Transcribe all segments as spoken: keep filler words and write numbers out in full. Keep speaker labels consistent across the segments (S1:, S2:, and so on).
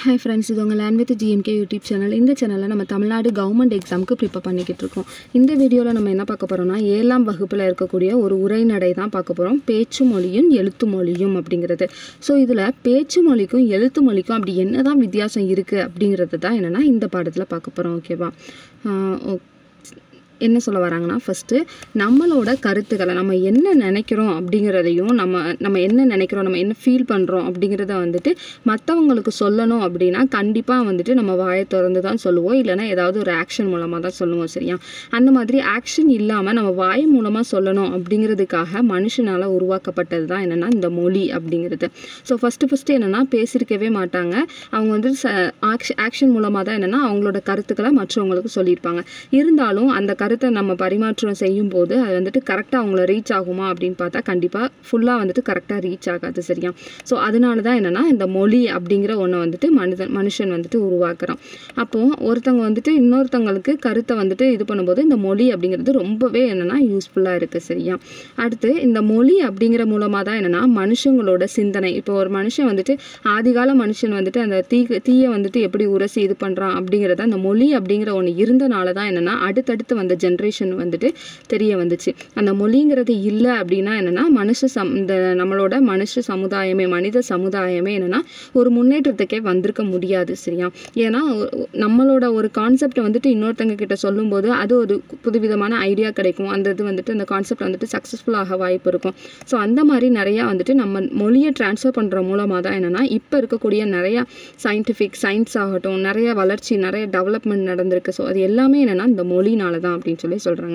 S1: Hi friends, இது உங்கள் learn with GMK YouTube channel. இந்த சேனலில் நம்ம தமிழ்நாடு கவர்மெண்ட் எக்ஸாமுக்கு ப்ரிப்பேர் பண்ணிக்கிட்டு இருக்கோம். இந்த வீடியோவில் நம்ம என்ன பார்க்க போகிறோம்னா, ஏழாம் வகுப்பில் இருக்கக்கூடிய ஒரு உரைநடை தான் பார்க்க போகிறோம். பேச்சு மொழியும் எழுத்து மொழியும் அப்படிங்கிறது. ஸோ இதில் பேச்சு மொழிக்கும் எழுத்து மொழிக்கும் அப்படி என்ன தான் வித்தியாசம் இருக்குது அப்படிங்கிறது தான் என்னென்னா இந்த பாடத்தில் பார்க்க போகிறோம். ஓகேவா? ஓகே, என்ன சொல்ல வராங்கன்னா, ஃபஸ்ட்டு நம்மளோட கருத்துக்களை நம்ம என்ன நினைக்கிறோம் அப்படிங்கிறதையும் நம்ம நம்ம என்ன நினைக்கிறோம் நம்ம என்ன ஃபீல் பண்ணுறோம் அப்படிங்கிறத வந்துட்டு மற்றவங்களுக்கு சொல்லணும் அப்படின்னா கண்டிப்பாக வந்துட்டு நம்ம வாயை திறந்து தான் சொல்லுவோம், இல்லைனா ஏதாவது ஒரு ஆக்ஷன் மூலமாக தான் சொல்லுவோம். சரியா? அந்த மாதிரி ஆக்ஷன் இல்லாமல் நம்ம வாய் மூலமாக சொல்லணும் அப்படிங்கிறதுக்காக மனுஷனால் உருவாக்கப்பட்டது தான் என்னென்னா இந்த மொழி அப்படிங்கிறது. ஸோ ஃபஸ்ட்டு ஃபஸ்ட்டு என்னென்னா பேசியிருக்கவே மாட்டாங்க. அவங்க வந்து ச ஆக்ஷ ஆக்ஷன் மூலமாக தான் என்னென்னா அவங்களோட கருத்துக்களை மற்றவங்களுக்கு சொல்லியிருப்பாங்க. இருந்தாலும் அந்த கருத்தை நம்ம பரிமாற்றம் செய்யும் போது அது வந்துட்டு கரெக்டாக அவங்கள ரீச் ஆகுமா அப்படின்னு பார்த்தா கண்டிப்பாக ஃபுல்லாக வந்துட்டு கரெக்டாக ரீச் ஆகாது. சரியா? ஸோ அதனால தான் என்னென்னா இந்த மொழி அப்படிங்கிற ஒன்றை வந்துட்டு மனிதன் மனுஷன் வந்துட்டு உருவாக்குறான். அப்போது ஒருத்தவங்க வந்துட்டு இன்னொருத்தவங்களுக்கு கருத்தை வந்துட்டு இது பண்ணும்போது இந்த மொழி அப்படிங்கிறது ரொம்பவே என்னென்னா யூஸ்ஃபுல்லாக இருக்குது. சரியா? அடுத்து இந்த மொழி அப்படிங்கிற மூலமாக தான் என்னென்னா மனுஷங்களோட சிந்தனை. இப்போ ஒரு மனுஷன் வந்துட்டு ஆதிகால மனுஷன் வந்துட்டு அந்த தீ தீயை வந்துட்டு எப்படி உரசி இது பண்ணுறான் அப்படிங்கிறத அந்த மொழி அப்படிங்கிற ஒன்று இருந்தனால தான் என்னென்னா அடுத்தடுத்து வந்த ஜென்ரேஷன் வந்துட்டு தெரிய வந்துச்சு. அந்த மொழிங்கிறது இல்லை அப்படின்னா என்னென்னா மனுஷ சம் இந்த நம்மளோட மனுஷ சமுதாயமே மனித சமுதாயமே என்னென்னா ஒரு முன்னேற்றத்துக்கே வந்திருக்க முடியாது. சரியா? ஏன்னா நம்மளோட ஒரு கான்செப்டை வந்துட்டு இன்னொருத்தங்க கிட்ட சொல்லும்போது அது ஒரு புதுவிதமான ஐடியா கிடைக்கும். அந்த இது வந்துட்டு அந்த கான்செப்ட் வந்துட்டு சக்ஸஸ்ஃபுல்லாக வாய்ப்பு இருக்கும். ஸோ அந்த மாதிரி நிறையா வந்துட்டு நம்ம மொழியை ட்ரான்ஸ்ஃபர் பண்ணுற மூலமாக தான் என்னென்னா இப்போ இருக்கக்கூடிய நிறையா சயின்டிஃபிக் சயின்ஸ் ஆகட்டும் நிறைய வளர்ச்சி நிறைய டெவலப்மெண்ட் நடந்திருக்கு. ஸோ அது எல்லாமே என்னென்னா இந்த மொழினால தான் அப்படின்னு சொல்லி சொல்கிறாங்க.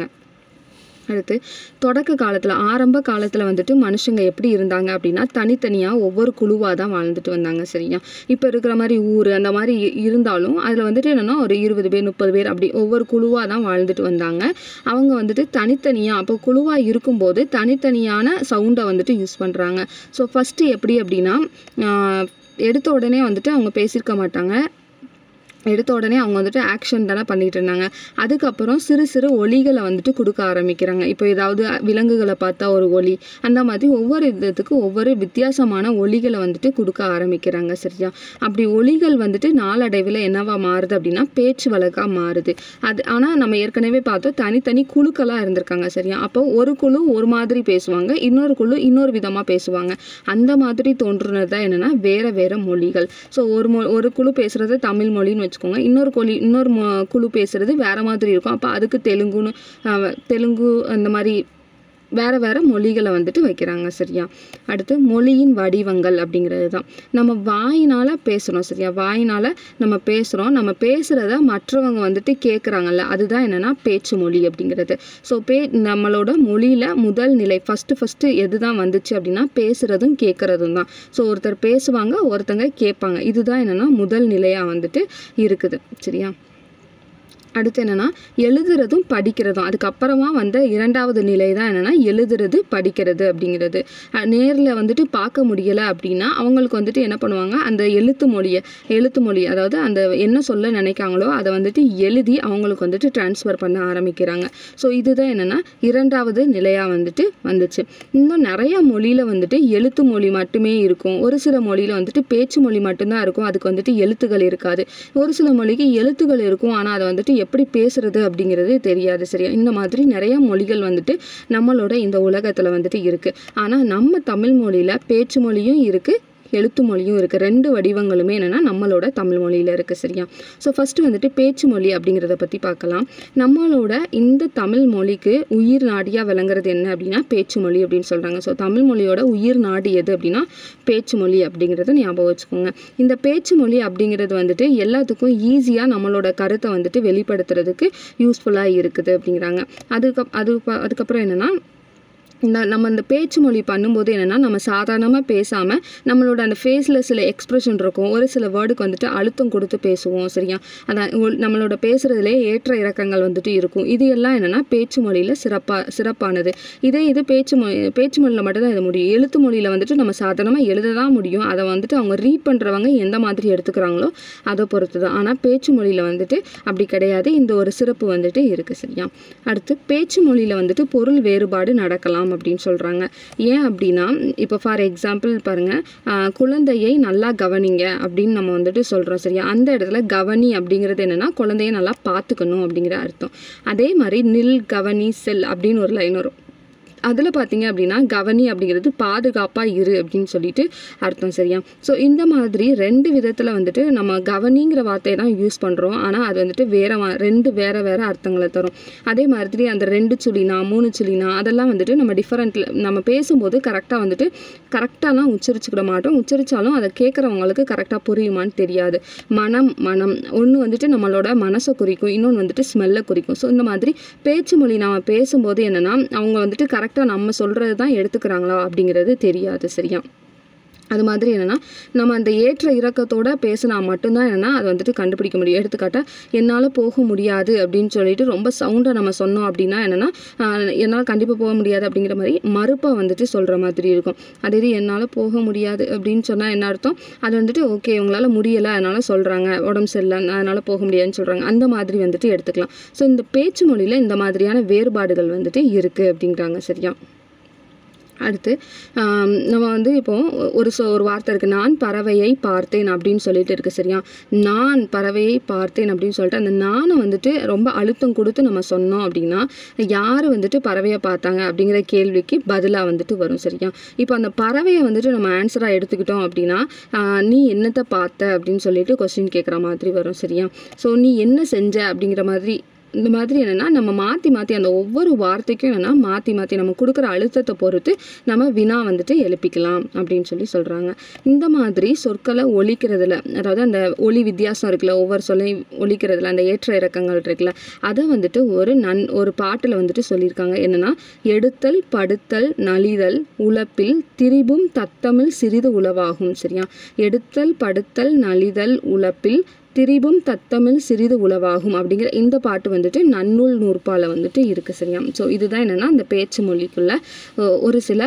S1: அடுத்து தொடக்க காலத்தில் ஆரம்ப காலத்தில் வந்துட்டு மனுஷங்க எப்படி இருந்தாங்க அப்படின்னா தனித்தனியாக ஒவ்வொரு குழுவாக தான் வாழ்ந்துட்டு வந்தாங்க. சரியா? இப்போ இருக்கிற மாதிரி ஊர் அந்த மாதிரி இருந்தாலும் அதில் வந்துட்டு என்னென்னா ஒரு இருபது பேர் முப்பது பேர் அப்படி ஒவ்வொரு குழுவாக தான் வாழ்ந்துட்டு வந்தாங்க. அவங்க வந்துட்டு தனித்தனியாக அப்போ குழுவாக இருக்கும்போது தனித்தனியான சவுண்டை வந்துட்டு யூஸ் பண்ணுறாங்க. ஸோ ஃபஸ்ட்டு எப்படி அப்படின்னா எடுத்த உடனே வந்துட்டு அவங்க பேசியிருக்க மாட்டாங்க. எடுத்த உடனே அவங்க வந்துட்டு ஆக்ஷன் தானே பண்ணிகிட்டு இருந்தாங்க. அதுக்கப்புறம் சிறு சிறு ஒலிகளை வந்துட்டு கொடுக்க ஆரம்பிக்கிறாங்க. இப்போ ஏதாவது விலங்குகளை பார்த்தா ஒரு ஒலி, அந்த மாதிரி ஒவ்வொரு இதுக்கு ஒவ்வொரு வித்தியாசமான ஒலிகளை வந்துட்டு கொடுக்க ஆரம்பிக்கிறாங்க. சரியா? அப்படி ஒலிகள் வந்துட்டு நாளடைவில் என்னவா மாறுது அப்படின்னா பேச்சு வழக்காக மாறுது. அது ஆனால் நம்ம ஏற்கனவே பார்த்தோம் தனித்தனி குழுக்களாக இருந்திருக்காங்க. சரியா? அப்போ ஒரு குழு ஒரு மாதிரி பேசுவாங்க, இன்னொரு குழு இன்னொரு விதமாக பேசுவாங்க. அந்த மாதிரி தோன்றுனது தான் என்னென்னா வேறு வேறு மொழிகள். ஸோ ஒரு மொ ஒரு குழு பேசுகிறது தமிழ் மொழின்னு வச்சு இன்னொரு கொலி இன்னொரு குழு பேசுறது வேற மாதிரி இருக்கும். அப்போ அதுக்கு தெலுங்குன்னு தெலுங்கு அந்த மாதிரி வேற வேற மொழிகளை வந்துட்டு வைக்கிறாங்க. சரியா? அடுத்து மொழியின் வடிவங்கள் அப்படிங்கிறது தான் நம்ம வாயினால் பேசுகிறோம். சரியா? வாயினால் நம்ம பேசுகிறோம். நம்ம பேசுகிறத மற்றவங்க வந்துட்டு கேட்குறாங்கல்ல, அதுதான் என்னென்னா பேச்சு மொழி அப்படிங்கிறது. ஸோ பே நம்மளோட மொழியில் முதல் நிலை ஃபஸ்ட்டு ஃபஸ்ட்டு எது தான் வந்துச்சு அப்படின்னா பேசுகிறதும் கேட்குறதும் தான். ஸோ ஒருத்தர் பேசுவாங்க, ஒருத்தங்க கேட்பாங்க. இதுதான் என்னென்னா முதல் நிலையாக வந்துட்டு இருக்குது. சரியா? அடுத்து என்னென்னா எழுதுறதும் படிக்கிறதும். அதுக்கப்புறமா வந்த இரண்டாவது நிலை தான் என்னென்னா எழுதுறது படிக்கிறது அப்படிங்கிறது. நேரில் வந்துட்டு பார்க்க முடியலை அப்படின்னா அவங்களுக்கு வந்துட்டு என்ன பண்ணுவாங்க, அந்த எழுத்து மொழியை எழுத்து மொழி அதாவது அந்த என்ன சொல்ல நினைக்காங்களோ அதை வந்துட்டு எழுதி அவங்களுக்கு வந்துட்டு டிரான்ஸ்ஃபர் பண்ண ஆரம்பிக்கிறாங்க. ஸோ இதுதான் என்னென்னா இரண்டாவது நிலையாக வந்துட்டு வந்துச்சு. இன்னும் நிறைய மொழியில் வந்துட்டு எழுத்து மொழி மட்டுமே இருக்கும். ஒரு சில மொழியில் வந்துட்டு பேச்சு மொழி மட்டும்தான் இருக்கும், அதுக்கு வந்துட்டு எழுத்துக்கள் இருக்காது. ஒரு சில மொழிக்கு எழுத்துக்கள் இருக்கும், ஆனால் அதை வந்துட்டு எப்படி பேசுறது அப்படிங்கிறது தெரியாது. சரியா? இந்த மாதிரி நிறைய மொழிகள் வந்துட்டு நம்மளோட இந்த உலகத்தில் வந்துட்டு இருக்குது. ஆனால் நம்ம தமிழ் மொழியில் பேச்சு மொழியும் இருக்குது, எழுத்து மொழியும் இருக்குது. ரெண்டு வடிவங்களுமே என்னென்னா நம்மளோட தமிழ் மொழியில் இருக்குது. சரியா? ஸோ ஃபஸ்ட்டு வந்துட்டு பேச்சு மொழி அப்படிங்கிறத பற்றி பார்க்கலாம். நம்மளோட இந்த தமிழ் மொழிக்கு உயிர் நாடியாக விளங்குறது என்ன அப்படின்னா பேச்சு மொழி அப்படின்னு சொல்கிறாங்க. ஸோ தமிழ் மொழியோட உயிர் நாடி எது அப்படின்னா பேச்சு மொழி அப்படிங்கிறத ஞாபகம் வச்சுக்கோங்க. இந்த பேச்சு மொழி அப்படிங்கிறது வந்துட்டு எல்லாத்துக்கும் ஈஸியாக நம்மளோட கருத்தை வந்துட்டு வெளிப்படுத்துறதுக்கு யூஸ்ஃபுல்லாக இருக்குது அப்படிங்கிறாங்க. அதுக்கு அது அதுக்கப்புறம் என்னென்னா இந்த நம்ம இந்த பேச்சு மொழி பண்ணும்போது என்னென்னா நம்ம சாதாரணமாக பேசாமல் நம்மளோட அந்த ஃபேஸில் சில எக்ஸ்ப்ரெஷன் இருக்கும். ஒரு சில வேர்டுக்கு வந்துட்டு அழுத்தம் கொடுத்து பேசுவோம். சரியா? அதான் நம்மளோட பேசுகிறதுலே ஏற்ற இறக்கங்கள் வந்துட்டு இருக்கும். இது எல்லாம் என்னென்னா பேச்சு மொழியில் சிறப்பாக சிறப்பானது. இதே இது பேச்சு மொழி பேச்சு மொழியில் மட்டும்தான் இது முடியும். எழுத்து மொழியில் வந்துட்டு நம்ம சாதாரணமாக எழுத தான் முடியும். அதை வந்துட்டு அவங்க ரீட் பண்ணுறவங்க எந்த மாதிரி எடுத்துக்கிறாங்களோ அதை பொறுத்து தான். ஆனால் பேச்சு மொழியில் வந்துட்டு அப்படி கிடையாது. இந்த ஒரு சிறப்பு வந்துட்டு இருக்குது. சரியா? அடுத்து பேச்சு மொழியில் வந்துட்டு பொருள் வேறுபாடு நடக்கலாம் அப்படின்னு சொல்கிறாங்க. ஏன் அப்படின்னா இப்போ ஃபார் எக்ஸாம்பிள் பாருங்கள், குழந்தையை நல்லா கவனிங்க அப்படின்னு நம்ம வந்துட்டு சொல்கிறோம் சரியா. அந்த இடத்துல கவனி அப்படிங்கிறது என்னென்னா குழந்தையை நல்லா பார்த்துக்கணும் அப்படிங்கிற அர்த்தம். அதே மாதிரி நில் கவனி செல் அப்படின்னு ஒரு லைன் வரும். அதில் பார்த்தீங்க அப்படின்னா கவனி அப்படிங்கிறது பாதுகாப்பாக இரு அப்படின்னு சொல்லிட்டு அர்த்தம் சரியா. ஸோ இந்த மாதிரி ரெண்டு விதத்தில் வந்துட்டு நம்ம கவனிங்கிற வார்த்தையை தான் யூஸ் பண்ணுறோம். ஆனால் அது வந்துட்டு வேறு ரெண்டு வேறு வேறு அர்த்தங்களை தரும். அதே மாதிரி அந்த ரெண்டு சுழினா மூணு சுழினா அதெல்லாம் வந்துட்டு நம்ம டிஃப்ரெண்ட்டில் நம்ம பேசும்போது கரெக்டாக வந்துட்டு கரெக்டாலாம் உச்சரிச்சுக்கிட மாட்டோம். உச்சரித்தாலும் அதை கேட்குறவங்களுக்கு கரெக்டாக புரியுமான்னு தெரியாது. மனம் மனம் ஒன்று வந்துட்டு நம்மளோட மனசை குறிக்கும், இன்னொன்று வந்துட்டு ஸ்மெல்லை குறிக்கும். ஸோ இந்த மாதிரி பேச்சு மொழி நம்ம பேசும்போது என்னென்னா அவங்க வந்துட்டு கரெக்டாக நம்ம சொல்கிறது தான் எடுத்துக்கிறாங்களா அப்படிங்கிறது தெரியாது சரியா. அது மாதிரி என்னென்னா நம்ம அந்த ஏற்ற இறக்கத்தோடு பேசினா மட்டும்தான் என்னென்னா அது வந்துட்டு கண்டுபிடிக்க முடியும். எடுத்துக்காட்ட என்னால் போக முடியாது அப்படின்னு சொல்லிட்டு ரொம்ப சவுண்டாக நம்ம சொன்னோம் அப்படின்னா என்னென்னா என்னால் கண்டிப்பாக போக முடியாது அப்படிங்கிற மாதிரி மறுப்பாக வந்துட்டு சொல்கிற மாதிரி இருக்கும். அதே இது என்னால் போக முடியாது அப்படின்னு சொன்னால் என்ன அர்த்தம், அது வந்துட்டு ஓகே உங்களால் முடியலை அதனால் சொல்கிறாங்க, உடம்பு சரியில்லை அதனால் போக முடியாதுன்னு சொல்கிறாங்க, அந்த மாதிரி வந்துட்டு எடுத்துக்கலாம். ஸோ இந்த பேச்சு மொழியில் இந்த மாதிரியான வேறுபாடுகள் வந்துட்டு இருக்குது அப்படிங்கிறாங்க சரியா. அடுத்து நம்ம வந்து இப்போது ஒரு சொ ஒரு வார்த்தை இருக்குது, நான் பறவையை பார்த்தேன் அப்படின்னு சொல்லிட்டு இருக்குது சரியா. நான் பறவையை பார்த்தேன் அப்படின்னு சொல்லிட்டு அந்த நானை வந்துட்டு ரொம்ப அழுத்தம் கொடுத்து நம்ம சொன்னோம் அப்படின்னா யார் வந்துட்டு பறவையை பார்த்தாங்க அப்படிங்கிற கேள்விக்கு பதிலாக வந்துட்டு வரும் சரியா. இப்போ அந்த பறவையை வந்துட்டு நம்ம ஆன்சராக எடுத்துக்கிட்டோம் அப்படின்னா நீ என்னத்தை பார்த்த அப்படின்னு சொல்லிட்டு கொஸ்டின் கேட்குற மாதிரி வரும் சரியா. ஸோ நீ என்ன செஞ்ச அப்படிங்கிற மாதிரி இந்த மாதிரி என்னென்னா நம்ம மாற்றி மாற்றி அந்த ஒவ்வொரு வார்த்தைக்கும் என்னென்னா மாற்றி மாற்றி நம்ம கொடுக்குற அழுத்தத்தை பொறுத்து நம்ம வினா வந்துட்டு எழுப்பிக்கலாம் அப்படின்னு சொல்லி சொல்கிறாங்க. இந்த மாதிரி சொற்களை ஒலிக்கிறதுல அதாவது அந்த ஒலி வித்தியாசம் இருக்குல்ல, ஒவ்வொரு சொல்லை ஒலிக்கிறதுல அந்த ஏற்ற இறக்கங்கள் இருக்குல்ல, அதை வந்துட்டு ஒரு நன் ஒரு பாட்டில் வந்துட்டு சொல்லியிருக்காங்க. என்னென்னா எடுத்தல் படுத்தல் நலிதல் உழப்பில் திரிபும் தத்தமிழ் சிறிது உளவாகும் சரியா. எடுத்தல் படுத்தல் நலிதல் உழப்பில் திரிபும் தத்தமிழ் சிறிது உளவாகும் அப்படிங்கிற இந்த பாட்டு வந்துட்டு நன்னூல் நூற்பால வந்துட்டு இருக்குது சரியா. ஸோ இதுதான் என்னென்னா அந்த பேச்சு மொழிக்குள்ள ஒரு சில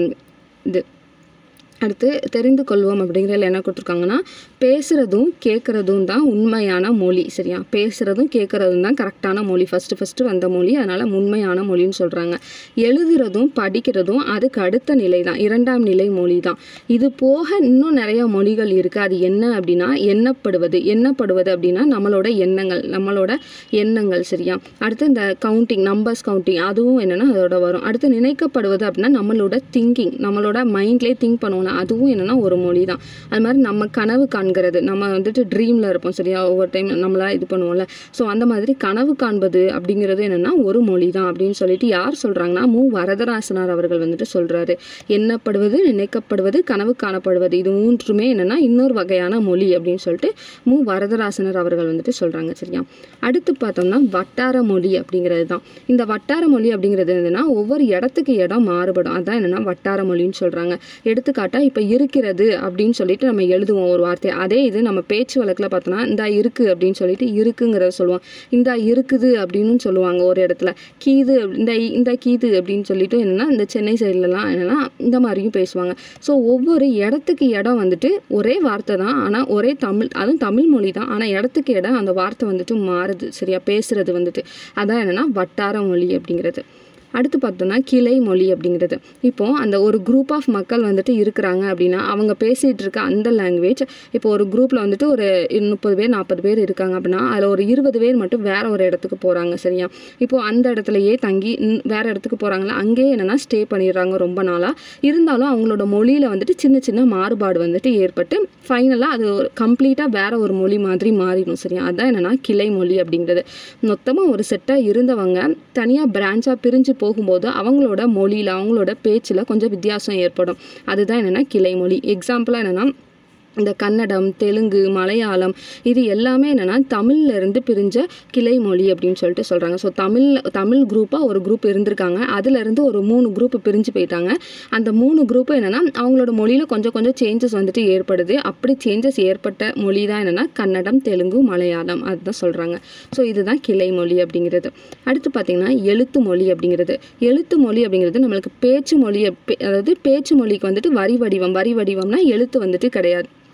S1: இது. அடுத்து தெரிந்து கொள்வோம் அப்படிங்கிறதுல என்ன கொடுத்துருக்காங்கன்னா பேசுகிறதும் கேட்குறதும் தான் உண்மையான மொழி சரியா. பேசுகிறதும் கேட்குறதும் தான் கரெக்டான மொழி, ஃபஸ்ட்டு ஃபஸ்ட்டு வந்த மொழி, அதனால் உண்மையான மொழின்னு சொல்கிறாங்க. எழுதுறதும் படிக்கிறதும் அதுக்கு அடுத்த நிலை தான், இரண்டாம் நிலை மொழி தான். இது போக இன்னும் நிறைய மொழிகள் இருக்குது. அது என்ன அப்படின்னா எண்ணப்படுவது. எண்ணப்படுவது அப்படின்னா நம்மளோட எண்ணங்கள் நம்மளோட எண்ணங்கள் சரியா. அடுத்து இந்த கவுண்டிங் நம்பர்ஸ் கவுண்டிங் அதுவும் என்னென்னா அதோட வரும். அடுத்து நினைக்கப்படுவது அப்படின்னா நம்மளோட திங்கிங், நம்மளோட மைண்ட்லேயே திங்க் பண்ணுவோம், அதுவும் என்னென்னா ஒரு மொழி தான். அது மாதிரி நம்ம கனவு காண்கிறது, நம்ம வந்துட்டு ட்ரீமில் இருப்போம் சரியா, ஒவ்வொரு டைம் நம்மளா இது பண்ணுவோம்ல. ஸோ அந்த மாதிரி கனவு காண்பது அப்படிங்கிறது என்னென்னா ஒரு மொழி தான் அப்படின்னு சொல்லிட்டு யார் சொல்கிறாங்கன்னா மு வரதராசனார் அவர்கள் வந்துட்டு சொல்கிறாரு. எண்ணப்படுவது நினைக்கப்படுவது கனவு காணப்படுவது இது மூன்றுமே என்னென்னா இன்னொரு வகையான மொழி அப்படின்னு சொல்லிட்டு மு வரதராசனார் அவர்கள் வந்துட்டு சொல்கிறாங்க சரியா. அடுத்து பார்த்தோம்னா வட்டார மொழி அப்படிங்கிறது தான். இந்த வட்டார மொழி அப்படிங்கிறது என்னன்னா ஒவ்வொரு இடத்துக்கு இடம் மாறுபடும், அதான் என்னென்னா வட்டார மொழின்னு சொல்கிறாங்க. எடுத்துக்காட்டா இப்போ இருக்கிறது அப்படின்னு சொல்லிட்டு நம்ம எழுதுவோம் ஒரு வார்த்தையை, அதே இது நம்ம பேச்சு வழக்கில் பார்த்தோன்னா இந்த இருக்குது அப்படின்னு சொல்லிட்டு இருக்குங்கிறத சொல்லுவோம், இந்த இருக்குது அப்படின்னு சொல்லுவாங்க ஒரு இடத்துல. கீது இந்த இந்த கீது அப்படின்னு சொல்லிட்டு என்னென்னா இந்த சென்னை சைட்லலாம் என்னென்னா இந்த மாதிரியும் பேசுவாங்க. ஸோ ஒவ்வொரு இடத்துக்கு இடம் வந்துட்டு ஒரே வார்த்தை தான், ஆனால் ஒரே தமிழ், அதுவும் தமிழ் மொழி தான், ஆனால் இடத்துக்கு இடம் அந்த வார்த்தை வந்துட்டு மாறுது சரியா, பேசுகிறது வந்துட்டு. அதான் என்னென்னா வட்டார மொழி அப்படிங்கிறது. அடுத்து பார்த்தோன்னா கிளை மொழி அப்படிங்கிறது. இப்போது அந்த ஒரு குரூப் ஆஃப் மக்கள் வந்துட்டு இருக்கிறாங்க அப்படின்னா அவங்க பேசிகிட்டு இருக்க அந்த லாங்குவேஜ், இப்போ ஒரு குரூப்பில் வந்துட்டு ஒரு முப்பது பேர் நாற்பது பேர் இருக்காங்க அப்படின்னா அதில் ஒரு இருபது பேர் மட்டும் வேறு ஒரு இடத்துக்கு போகிறாங்க சரியா. இப்போது அந்த இடத்துலையே தங்கி வேறு இடத்துக்கு போகிறாங்களா, அங்கேயே என்னென்னா ஸ்டே பண்ணிடுறாங்க ரொம்ப நாளாக. இருந்தாலும் அவங்களோட மொழியில் வந்துட்டு சின்ன சின்ன மாறுபாடு வந்துட்டு ஏற்பட்டு ஃபைனலாக அது ஒரு கம்ப்ளீட்டாக வேறு ஒரு மொழி மாதிரி மாறிடும் சரியா. அதுதான் என்னென்னா கிளை மொழி அப்படிங்கிறது. மொத்தமாக ஒரு செட்டாக இருந்தவங்க தனியாக பிரான்ச்சாக பிரிஞ்சு போகும்போது அவங்களோட மொழியில் அவங்களோட பேச்சில் கொஞ்சம் வித்தியாசம் ஏற்படும், அதுதான் என்னென்னா கிளை மொழி. எக்ஸாம்பிளாக என்னென்னா இந்த கன்னடம், தெலுங்கு, மலையாளம் இது எல்லாமே என்னென்னா தமிழ்லேருந்து பிரிஞ்ச கிளை மொழி அப்படின்னு சொல்லிட்டு சொல்கிறாங்க. ஸோ தமிழ் தமிழ் குரூப்பாக ஒரு குரூப் இருந்திருக்காங்க, அதுலேருந்து ஒரு மூணு குரூப் பிரிஞ்சு போயிட்டாங்க. அந்த மூணு குரூப்பு என்னென்னா அவங்களோட மொழியில் கொஞ்சம் கொஞ்சம் சேஞ்சஸ் வந்துட்டு ஏற்படுது. அப்படி சேஞ்சஸ் ஏற்பட்ட மொழி தான் என்னென்னா கன்னடம், தெலுங்கு, மலையாளம், அதுதான் சொல்கிறாங்க. ஸோ இதுதான் கிளை மொழி அப்படிங்கிறது. அடுத்து பார்த்திங்கன்னா எழுத்து மொழி அப்படிங்கிறது. எழுத்து மொழி அப்படிங்கிறது நம்மளுக்கு பேச்சு மொழி, அதாவது பேச்சு மொழிக்கு வந்துட்டு வரி வடிவம், வரி வடிவம்னா எழுத்து வந்துட்டு கிடையாது.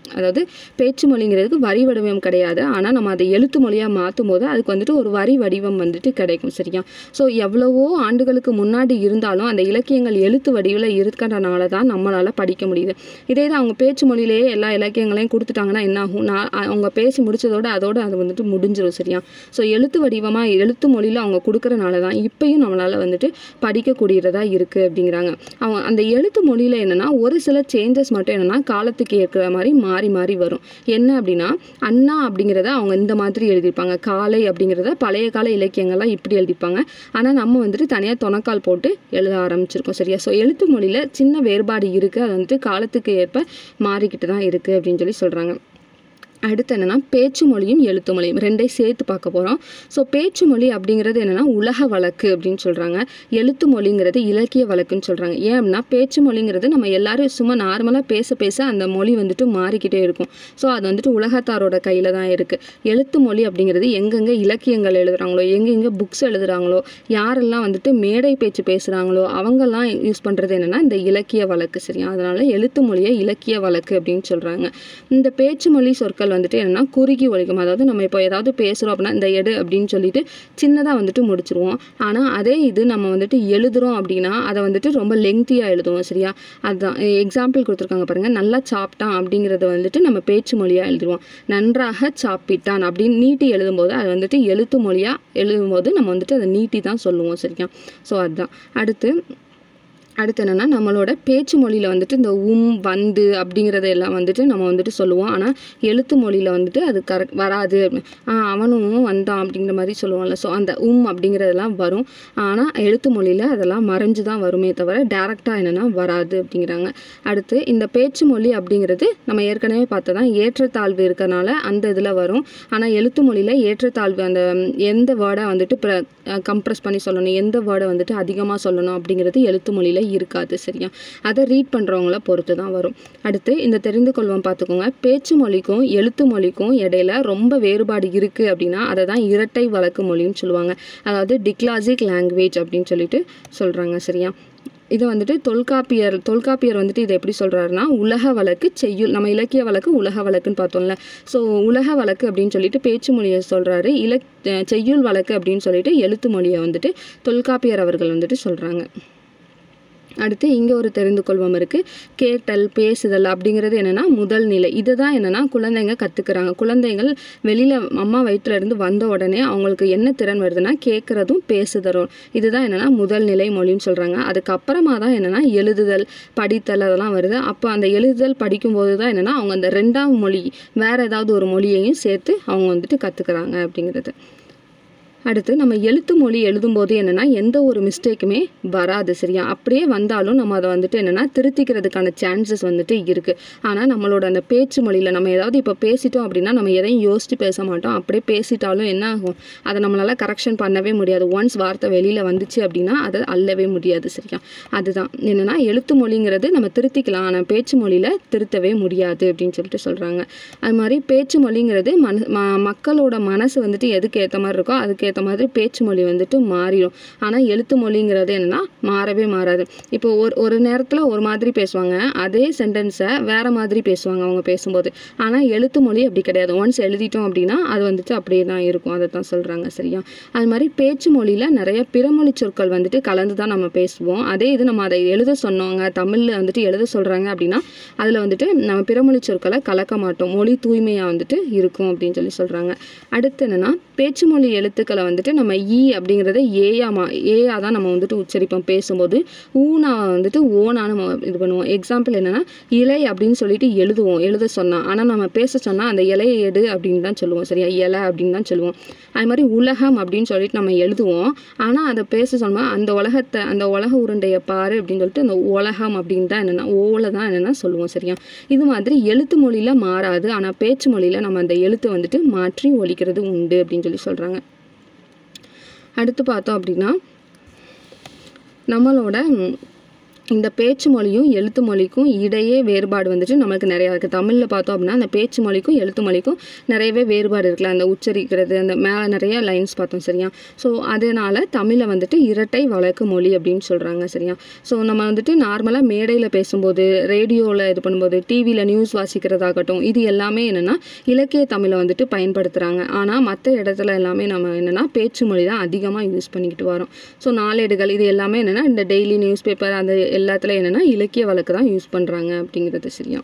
S1: அதாவது பேச்சு மொழிங்கிறதுக்கு வரி வடிவம் கிடையாது. ஆனால் நம்ம அதை எழுத்து மொழியாக மாற்றும் போது அதுக்கு வந்துட்டு ஒரு வரி வடிவம் வந்துட்டு கிடைக்கும். சரியா? ஸோ எவ்வளவோ ஆண்டுகளுக்கு முன்னாடி இருந்தாலும் அந்த இலக்கியங்கள் எழுத்து வடிவில் இருக்கிறனால தான் நம்மளால் படிக்க முடியுது. இதே தான் அவங்க பேச்சு மொழியிலேயே எல்லா இலக்கியங்களையும் கொடுத்துட்டாங்கன்னா என்ன ஆகும்? நான் அவங்க பேசி முடிச்சதோட அதோடு அது வந்துட்டு முடிஞ்சிடும். சரியா? ஸோ எழுத்து வடிவமாக எழுத்து மொழியில் அவங்க கொடுக்குறனால தான் இப்பயும் நம்மளால் வந்துட்டு படிக்கக்கூடியதாக இருக்குது அப்படிங்கிறாங்க. அவங்க அந்த எழுத்து மொழியில் என்னென்னா ஒரு சில சேஞ்சஸ் மட்டும் என்னென்னா காலத்துக்கு ஏற்கிற மாதிரி மாறி மாறி வரும். என்ன அப்படின்னா அண்ணா அப்படிங்கிறத அவங்க இந்த மாதிரி எழுதியிருப்பாங்க, காலை அப்படிங்கிறத பழைய கால இலக்கியங்கள்லாம் இப்படி எழுதிப்பாங்க. ஆனால் நம்ம வந்துட்டு தனியாக தொணக்கால் போட்டு எழுத ஆரம்பிச்சிருக்கோம். சரியா? ஸோ எழுத்து மொழியில் சின்ன வேறுபாடு இருக்குது. அது வந்துட்டு காலத்துக்கு ஏற்ப மாறிக்கிட்டு தான் இருக்குது அப்படின்னு சொல்லி சொல்கிறாங்க. அடுத்து என்னென்னா பேச்சு மொழியும் எழுத்து மொழியும் ரெண்டையும் சேர்த்து பார்க்க போகிறோம். ஸோ பேச்சு மொழி அப்படிங்கிறது என்னென்னா உலக வழக்கு அப்படின்னு சொல்கிறாங்க. எழுத்து மொழிங்கிறது இலக்கிய வழக்குன்னு சொல்கிறாங்க. ஏன் அப்படின்னா பேச்சு மொழிங்கிறது நம்ம எல்லாரும் சும்மா நார்மலாக பேச பேச அந்த மொழி வந்துட்டு மாறிக்கிட்டே இருக்கும். ஸோ அது வந்துட்டு உலகத்தாரோட கையில் தான் இருக்குது. எழுத்து மொழி அப்படிங்கிறது எங்கெங்கே இலக்கியங்கள் எழுதுகிறாங்களோ, எங்கெங்கே புக்ஸ் எழுதுகிறாங்களோ, யாரெல்லாம் வந்துட்டு மேடை பேச்சு பேசுகிறாங்களோ அவங்கெல்லாம் யூஸ் பண்ணுறது என்னென்னா இந்த இலக்கிய வழக்கு. சரியா? அதனால் எழுத்து மொழியை இலக்கிய வழக்கு அப்படின்னு சொல்கிறாங்க. இந்த பேச்சு மொழி சொற்கள் வந்துட்டு என்னன்னா குறுகி ஒழிக்கும். அதாவது நம்ம இப்போ ஏதாவது பேசுகிறோம் அப்படின்னா இந்த எடு அப்படின்னு சொல்லிட்டு சின்னதாக வந்துட்டு முடிச்சிருவோம். ஆனால் அதே இது நம்ம வந்துட்டு எழுதுகிறோம் அப்படின்னா அதை வந்துட்டு ரொம்ப லெங்க்தியாக எழுதுவோம். சரியா? அதுதான் எக்ஸாம்பிள் கொடுத்துருக்காங்க பாருங்கள். நல்லா சாப்பிட்டான் அப்படிங்கிறத வந்துட்டு நம்ம பேச்சு மொழியாக எழுதுவோம். நன்றாக சாப்பிட்டான் அப்படின்னு நீட்டி எழுதும்போது அது வந்துட்டு எழுத்து மொழியாக எழுதும்போது நம்ம வந்துட்டு அதை நீட்டி தான் சொல்லுவோம். சரியா? ஸோ அதுதான். அடுத்து அடுத்து என்னென்னா நம்மளோட பேச்சு மொழியில் வந்துட்டு இந்த உம் வந்து அப்படிங்கிறத எல்லாம் வந்துட்டு நம்ம வந்துட்டு சொல்லுவோம். ஆனால் எழுத்து மொழியில் வந்துட்டு அது கரெக்ட் வராது. அவனும் வந்தான் அப்படிங்கிற மாதிரி சொல்லுவோம்ல. ஸோ அந்த உம் அப்படிங்கிறதெல்லாம் வரும். ஆனால் எழுத்து மொழியில் அதெல்லாம் மறைஞ்சு தான் வருமே தவிர டேரெக்டாக என்னென்னா வராது அப்படிங்கிறாங்க. அடுத்து இந்த பேச்சு மொழி அப்படிங்கிறது நம்ம ஏற்கனவே பார்த்ததான் ஏற்றத்தாழ்வு இருக்கிறனால அந்த இதில் வரும். ஆனால் எழுத்து மொழியில் ஏற்றத்தாழ்வு அந்த எந்த வேர்டை வந்துட்டு ப்ர கம்ப்ரெஸ் பண்ணி சொல்லணும், எந்த வேர்டை வந்துட்டு அதிகமாக சொல்லணும் அப்படிங்கிறது எழுத்து மொழியில் இருக்காது. சரியா? அதை ரீட் பண்ணுறவங்கள பொறுத்து தான் வரும். அடுத்து இந்த தெரிந்து கொள்வோம் பார்த்துக்கோங்க. பேச்சு மொழிக்கும் எழுத்து மொழிக்கும் இடையில ரொம்ப வேறுபாடு இருக்குது அப்படின்னா அதை தான் இரட்டை வழக்கு மொழின்னு சொல்லுவாங்க. அதாவது டிக்ளாசிக் லாங்குவேஜ் அப்படின்னு சொல்லிட்டு சொல்கிறாங்க. சரியா? இதை வந்துட்டு தொல்காப்பியர் தொல்காப்பியர் வந்துட்டு இதை எப்படி சொல்கிறாருன்னா உலக வழக்கு செய்யுள். நம்ம இலக்கிய வழக்கு உலக வழக்குன்னு பார்த்தோம்ல. ஸோ உலக வழக்கு அப்படின்னு சொல்லிட்டு பேச்சு மொழியை சொல்கிறாரு. இலக் செய்யுள் வழக்கு அப்படின்னு சொல்லிட்டு எழுத்து மொழியை வந்துட்டு தொல்காப்பியர் அவர்கள் வந்துட்டு சொல்கிறாங்க. அடுத்து இங்கே ஒரு தெரிந்து கொள்வோம் இருக்குது. கேட்டல் பேசுதல் அப்படிங்கிறது என்னென்னா முதல் நிலை. இதை தான் என்னென்னா குழந்தைங்க கற்றுக்குறாங்க. குழந்தைகள் வெளியில் அம்மா வயிற்றுலேருந்து வந்த உடனே அவங்களுக்கு என்ன திறன் வருதுன்னா கேட்குறதும் பேசுதலும். இதுதான் என்னென்னா முதல் நிலை மொழின்னு சொல்கிறாங்க. அதுக்கப்புறமா தான் என்னென்னா எழுதுதல் படித்தல் அதெல்லாம் வருது. அப்போ அந்த எழுதுதல் படிக்கும்போது தான் என்னென்னா அவங்க அந்த ரெண்டாம் மொழி வேறு ஏதாவது ஒரு மொழியையும் சேர்த்து அவங்க வந்துட்டு கற்றுக்குறாங்க அப்படிங்கிறது. அடுத்து நம்ம எழுத்து மொழி எழுதும்போது என்னென்னா எந்த ஒரு மிஸ்டேக்குமே வராது. சரியா? அப்படியே வந்தாலும் நம்ம அதை வந்துட்டு என்னென்னா திருத்திக்கிறதுக்கான சான்சஸ் வந்துட்டு இருக்குது. ஆனால் நம்மளோட அந்த பேச்சு மொழியில் நம்ம ஏதாவது இப்போ பேசிட்டோம் அப்படின்னா நம்ம எதையும் யோசித்து பேச மாட்டோம். அப்படியே பேசிட்டாலும் என்ன ஆகும்? அதை நம்மளால் கரெக்ஷன் பண்ணவே முடியாது. ஒன்ஸ் வார்த்தை வெளியில் வந்துச்சு அப்படின்னா அதை அள்ளவே முடியாது. சரியா? அதுதான் என்னென்னா எழுத்து மொழிங்கிறது நம்ம திருத்திக்கலாம், ஆனால் பேச்சு மொழியில் திருத்தவே முடியாது அப்படின்னு சொல்லிட்டு சொல்கிறாங்க. அது மாதிரி பேச்சு மொழிங்கிறது மன ம மக்களோட மனசு வந்துட்டு எதுக்கு ஏற்ற மாதிரி இருக்கோ அதுக்கு ஏற்ற மாதிரி பேச்சு மொழி வந்துட்டு மாறிடும். ஆனால் எழுத்து மொழிங்கிறது என்னென்னா மாறவே மாறாது. இப்போ ஒரு ஒரு நேரத்தில் ஒரு மாதிரி பேசுவாங்க, அதே சென்டென்ஸை வேறு மாதிரி பேசுவாங்க அவங்க பேசும்போது. ஆனால் எழுத்து மொழி அப்படி கிடையாது. ஒன்ஸ் எழுதிட்டோம் அப்படின்னா அது வந்துட்டு அப்படியே தான் இருக்கும். அதை தான் சொல்கிறாங்க. சரியா? அது மாதிரி பேச்சு மொழியில் நிறைய பிறமொழி சொற்கள் வந்துட்டு கலந்து தான் நம்ம பேசுவோம். அதே இது நம்ம அதை எழுத சொன்னவங்க தமிழில் வந்துட்டு எழுத சொல்கிறாங்க அப்படின்னா அதில் வந்துட்டு நம்ம பிறமொழி சொற்களை கலக்க மாட்டோம். மொழி தூய்மையாக வந்துட்டு இருக்கும் அப்படின்னு சொல்லி சொல்கிறாங்க. அடுத்து என்னென்னா பேச்சு மொழி எழுத்துக்களை வந்துட்டு நம்ம ஈ அப்படிங்கிறத ஏயா மா ஏயா தான் நம்ம வந்துட்டு உச்சரிப்போம் பேசும்போது. ஊனா வந்துட்டு ஓனா நம்ம இது பண்ணுவோம். எக்ஸாம்பிள் என்னென்னா இலை அப்படின்னு சொல்லிட்டு எழுதுவோம் எழுத சொன்னால். ஆனால் நம்ம பேச சொன்னால் அந்த இலையை எடு அப்படின்னு தான் சொல்லுவோம். சரியா? இலை அப்படின்னு தான் சொல்லுவோம். அது மாதிரி உலகம் அப்படின்னு சொல்லிட்டு நம்ம எழுதுவோம். ஆனால் அதை பேச சொன்னால் அந்த உலகத்தை அந்த உலக உருண்டையை பாரு அப்படின்னு சொல்லிட்டு அந்த உலகம் அப்படின்னு தான் என்னென்னா ஓலை தான் என்னென்னா சொல்லுவோம். சரியா? இது மாதிரி எழுத்து மொழியில் மாறாது. ஆனால் பேச்சு மொழியில் நம்ம அந்த எழுத்து வந்துட்டு மாற்றி ஒழிக்கிறது உண்டு அப்படின்னு சொல்லி சொல்கிறாங்க. அடுத்து பார்த்தோம் அப்படின்னா நம்மளோட இந்த பேச்சு மொழியும் எழுத்து மொழிக்கும் இடையே வேறுபாடு வந்துட்டு நமக்கு நிறையா இருக்குது. தமிழில் பார்த்தோம் அப்படின்னா அந்த பேச்சு மொழிக்கும் எழுத்து மொழிக்கும் நிறையவே வேறுபாடு இருக்குல்ல, அந்த உச்சரிக்கிறது அந்த மேலே நிறைய லைன்ஸ் பார்த்தோம் சரியா. ஸோ அதனால் தமிழை வந்துட்டு இரட்டை வழக்கு மொழி அப்படின்னு சொல்கிறாங்க சரியா. ஸோ நம்ம வந்துட்டு நார்மலாக மேடையில் பேசும்போது, ரேடியோவில் இது பண்ணும்போது, டிவியில் நியூஸ் வாசிக்கிறதாகட்டும், இது எல்லாமே என்னென்னா இலக்கிய தமிழை வந்துட்டு பயன்படுத்துகிறாங்க. ஆனால் மற்ற இடத்துல எல்லாமே நம்ம என்னென்னா பேச்சு மொழி தான் அதிகமாக யூஸ் பண்ணிக்கிட்டு வரோம். ஸோ நாளேடுகள் இது எல்லாமே என்னென்னா இந்த டெய்லி நியூஸ் பேப்பர் அந்த எல்லாத்துல என்னென்னா இலக்கிய வழக்கு தான் யூஸ் பண்ணுறாங்க அப்படிங்கிறது சரியா.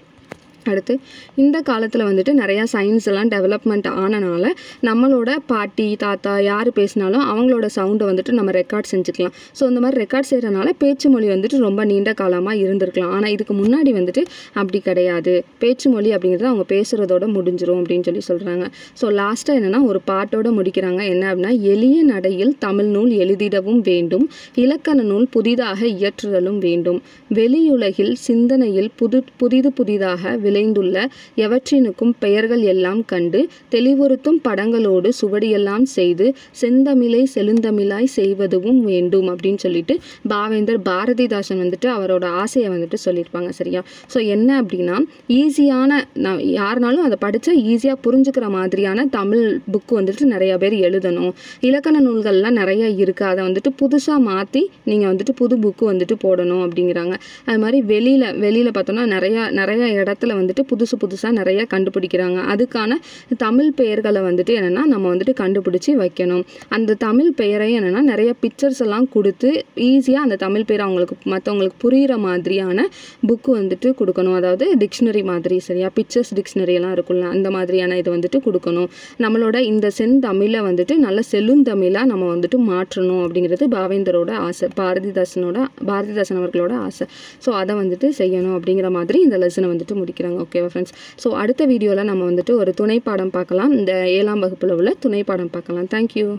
S1: அடுத்து இந்த காலத்தில் வந்துட்டு நிறையா சயின்ஸ் எல்லாம் டெவலப்மெண்ட் ஆனனால நம்மளோட பாட்டி தாத்தா யார் பேசினாலும் அவங்களோட சவுண்டை வந்துட்டு நம்ம ரெக்கார்ட் செஞ்சுக்கலாம். ஸோ இந்த மாதிரி ரெக்கார்ட் செய்கிறனால பேச்சு மொழி வந்துட்டு ரொம்ப நீண்ட காலமாக இருந்திருக்கலாம். ஆனால் இதுக்கு முன்னாடி வந்துட்டு அப்படி கிடையாது. பேச்சு மொழி அப்படிங்கிறது அவங்க பேசுகிறதோட முடிஞ்சிரும் அப்படின்னு சொல்லி சொல்கிறாங்க. ஸோ லாஸ்ட்டாக என்னென்னா ஒரு பாட்டோட முடிக்கிறாங்க. என்ன அப்படின்னா, எளிய நடையில் தமிழ் நூல் எழுதிடவும் வேண்டும், இலக்கண நூல் புதிதாக இயற்றுதலும் வேண்டும், வெளியுலகில் சிந்தனையில் புது புதிது புதிதாக விளைந்துள்ள எவற்றினுக்கும் பெயர்கள் எல்லாம் கண்டு தெளிவுறுத்தும் படங்களோடு சுவடியெல்லாம் செய்து செந்தமிழை செழுந்தமிழாய் செய்வதும் வேண்டும் அப்படின்னு சொல்லிட்டு பாவேந்தர் பாரதிதாசன் வந்துட்டு அவரோட ஆசையை வந்துட்டு சொல்லியிருப்பாங்க சரியா. ஸோ என்ன அப்படின்னா, ஈஸியான நான் யாருனாலும் அதை படித்தா ஈஸியாக புரிஞ்சுக்கிற மாதிரியான தமிழ் புக்கு வந்துட்டு நிறைய பேர் எழுதணும். இலக்கண நூல்கள்லாம் நிறைய இருக்குது, அதை வந்துட்டு புதுசாக மாற்றி நீங்கள் வந்துட்டு புது புக்கு வந்துட்டு போடணும் அப்படிங்கிறாங்க. அது மாதிரி வெளியில் வெளியில் பார்த்தோன்னா நிறையா நிறைய இடத்துல வந்துட்டு புதுசு புதுசாக நிறைய கண்டுபிடிக்கிறாங்க. அதுக்கான தமிழ் பெயர்களை வந்துட்டு என்னென்னா நம்ம வந்துட்டு கண்டுபிடிச்சி வைக்கணும். அந்த தமிழ் பெயரை என்னென்னா நிறைய பிக்சர்ஸ் எல்லாம் கொடுத்து ஈஸியாக அந்த தமிழ் பெயரை அவங்களுக்கு மற்றவங்களுக்கு புரிகிற மாதிரியான புக்கு வந்துட்டு கொடுக்கணும். அதாவது டிக்ஷனரி மாதிரி சரியா, பிக்சர்ஸ் டிக்ஷனரி எல்லாம் இருக்குல்ல, அந்த மாதிரியான இது வந்துட்டு கொடுக்கணும். நம்மளோட இந்த செந்தமிழை வந்துட்டு நல்ல செழுந்தமிழாக நம்ம வந்துட்டு மாற்றணும் அப்படிங்கிறது பாவேந்தரோட ஆசை, பாரதிதாசனோட பாரதிதாசன் அவர்களோட ஆசை. ஸோ அதை வந்துட்டு செய்யணும் அப்படிங்கிற மாதிரி இந்த லெசனை வந்துட்டு முடிக்கிறாங்க. ஓகேவா ஃப்ரெண்ட்ஸ்? ஸோ அடுத்த வீடியோவில் நம்ம வந்துட்டு ஒரு துணைப்பாடம் பார்க்கலாம். இந்த ஏழாம் வகுப்பில் உள்ள துணைப்பாடம் பார்க்கலாம். தேங்க்யூ.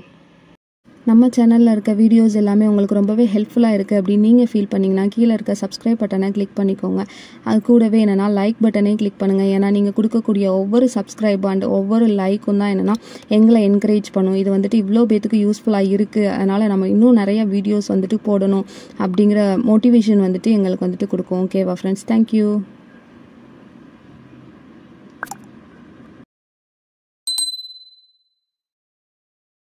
S1: நம்ம சேனலில் இருக்க வீடியோஸ் எல்லாமே உங்களுக்கு ரொம்பவே ஹெல்ப்ஃபுல்லாக இருக்குது அப்படின்னு நீங்கள் ஃபீல் பண்ணிங்கன்னா கீழே இருக்க சப்ஸ்கிரைப் பட்டனை கிளிக் பண்ணிக்கோங்க. அது கூடவே என்னென்னா லைக் பட்டனையும் கிளிக் பண்ணுங்கள். ஏன்னா நீங்கள் கொடுக்கக்கூடிய ஒவ்வொரு சப்ஸ்கிரைப் அண்ட் ஒவ்வொரு லைக்கும் தான் என்னென்னா எங்களை என்கரேஜ் பண்ணும். இது வந்துட்டு இவ்வளோ பேத்துக்கு யூஸ்ஃபுல்லாக இருக்குது, அதனால் நம்ம இன்னும் நிறைய வீடியோஸ் வந்துட்டு போடணும் அப்படிங்கிற மோட்டிவேஷன் வந்துட்டு எங்களுக்கு வந்துட்டு கொடுக்கும். ஓகேவா ஃப்ரெண்ட்ஸ்? தேங்க்யூ.